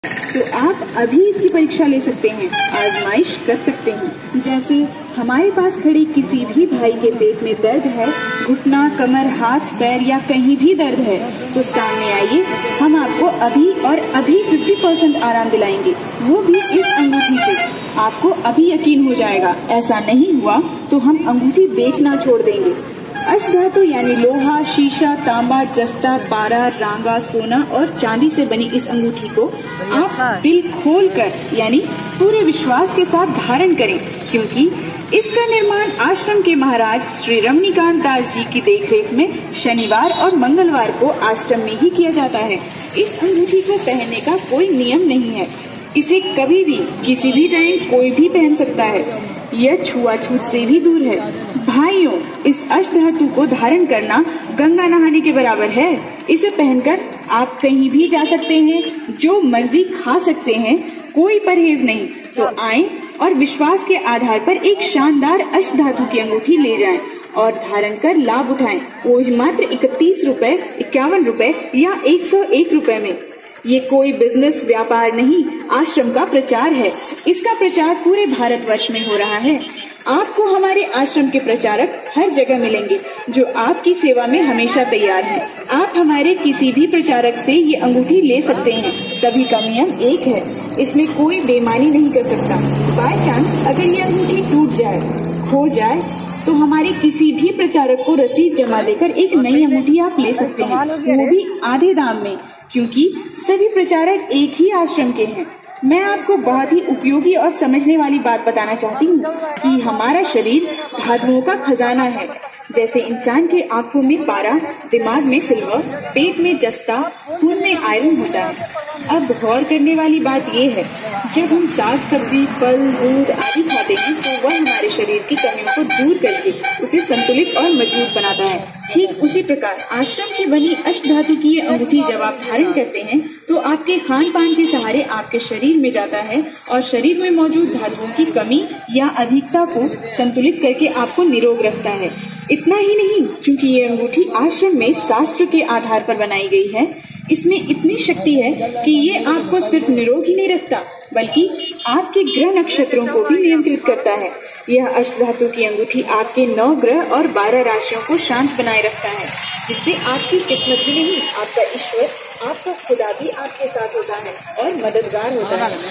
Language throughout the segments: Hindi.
तो आप अभी इसकी परीक्षा ले सकते हैं, आजमाइश कर सकते हैं। जैसे हमारे पास खड़े किसी भी भाई के पेट में दर्द है, घुटना, कमर, हाथ, पैर या कहीं भी दर्द है, तो सामने आइए, हम आपको अभी और अभी 50% आराम दिलाएंगे, वो भी इस अंगूठी से। आपको अभी यकीन हो जाएगा। ऐसा नहीं हुआ तो हम अंगूठी बेचना छोड़ देंगे। अष्टधातु यानी लोहा, शीशा, तांबा, जस्ता, पारा, रांगा, सोना और चांदी से बनी इस अंगूठी को आप दिल खोलकर यानी पूरे विश्वास के साथ धारण करें, क्योंकि इसका निर्माण आश्रम के महाराज श्री रमणीकांत दास जी की देखरेख में शनिवार और मंगलवार को आश्रम में ही किया जाता है। इस अंगूठी को पहनने का कोई नियम नहीं है। इसे कभी भी किसी भी टाइम कोई भी पहन सकता है। यह छुआछूत से भी दूर है। भाइयों, इस अष्टधातु को धारण करना गंगा नहाने के बराबर है। इसे पहनकर आप कहीं भी जा सकते हैं, जो मर्जी खा सकते हैं, कोई परहेज नहीं। तो आएं और विश्वास के आधार पर एक शानदार अष्टधातु की अंगूठी ले जाएं और धारण कर लाभ उठाएं। वो मात्र 31 रुपए, 51 रुपए या 101 रुपए में। ये कोई बिजनेस व्यापार नहीं, आश्रम का प्रचार है। इसका प्रचार पूरे भारतवर्ष में हो रहा है। आपको हमारे आश्रम के प्रचारक हर जगह मिलेंगे, जो आपकी सेवा में हमेशा तैयार हैं। आप हमारे किसी भी प्रचारक से ये अंगूठी ले सकते हैं। सभी का नियम एक है, इसमें कोई बेईमानी नहीं कर सकता। बाय चांस अगर ये अंगूठी टूट जाए, खो जाए, तो हमारे किसी भी प्रचारक को रसीद जमा देकर एक नई अंगूठी आप ले सकते हैं, वो भी आधे दाम में, क्योंकि सभी प्रचारक एक ही आश्रम के हैं। मैं आपको बहुत ही उपयोगी और समझने वाली बात बताना चाहती हूँ कि हमारा शरीर धातुओं का खजाना है। जैसे इंसान के आंखों में पारा, दिमाग में सिल्वर, पेट में जस्ता, खून में आयरन होता है। अब गौर करने वाली बात ये है, जब हम साग सब्जी, फल, दूध आदि खाते हैं तो वह हमारे शरीर की कमियों को दूर करके उसे संतुलित और मजबूत बनाता है। ठीक उसी प्रकार आश्रम की बनी अष्टधातु की ये अंगूठी जब आप धारण करते हैं तो आपके खान पान के सहारे आपके शरीर में जाता है और शरीर में मौजूद धातुओं की कमी या अधिकता को संतुलित करके आपको निरोग रखता है। इतना ही नहीं, क्योंकि ये अंगूठी आश्रम में शास्त्र के आधार पर बनाई गई है, इसमें इतनी शक्ति है कि ये आपको सिर्फ निरोग ही नहीं रखता, बल्कि आपके ग्रह नक्षत्रों को भी नियंत्रित करता है। यह अष्टधातु की अंगूठी आपके 9 ग्रह और 12 राशियों को शांत बनाए रखता है, जिससे आपकी किस्मत भी नहीं, आपका ईश्वर, आपका खुदा भी आपके साथ होता है और मददगार होता है।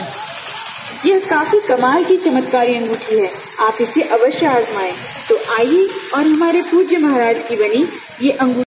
यह काफी कमाल की चमत्कारी अंगूठी है। आप इसे अवश्य आजमाएं। तो आइए और हमारे पूज्य महाराज की बनी ये अंगूठी